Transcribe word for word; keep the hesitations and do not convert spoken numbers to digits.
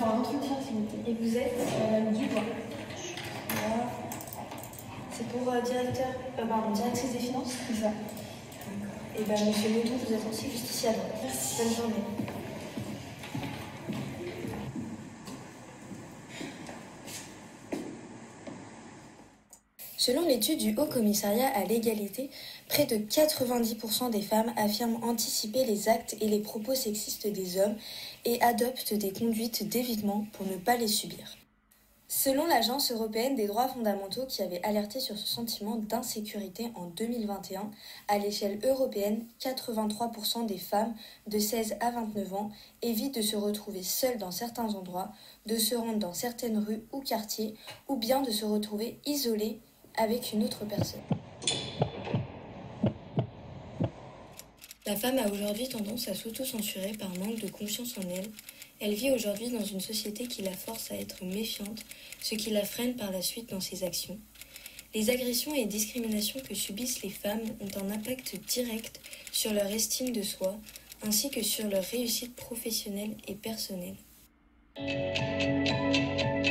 pour un entretien, s'il vous plaît. Et vous êtes Euh, du bois. Voilà. C'est pour euh, directeur, euh, pardon, directrice des finances. C'est ça. Et bien, monsieur Mouton, vous êtes aussi juste ici avant. Merci. Bonne journée. Selon l'étude du Haut Commissariat à l'égalité, près de quatre-vingt-dix pour cent des femmes affirment anticiper les actes et les propos sexistes des hommes et adoptent des conduites d'évitement pour ne pas les subir. Selon l'Agence européenne des droits fondamentaux qui avait alerté sur ce sentiment d'insécurité en deux mille vingt et un, à l'échelle européenne, quatre-vingt-trois pour cent des femmes de seize à vingt-neuf ans évitent de se retrouver seules dans certains endroits, de se rendre dans certaines rues ou quartiers, ou bien de se retrouver isolées avec une autre personne. La femme a aujourd'hui tendance à s'auto-censurer par manque de confiance en elle. Elle vit aujourd'hui dans une société qui la force à être méfiante, ce qui la freine par la suite dans ses actions. Les agressions et discriminations que subissent les femmes ont un impact direct sur leur estime de soi, ainsi que sur leur réussite professionnelle et personnelle.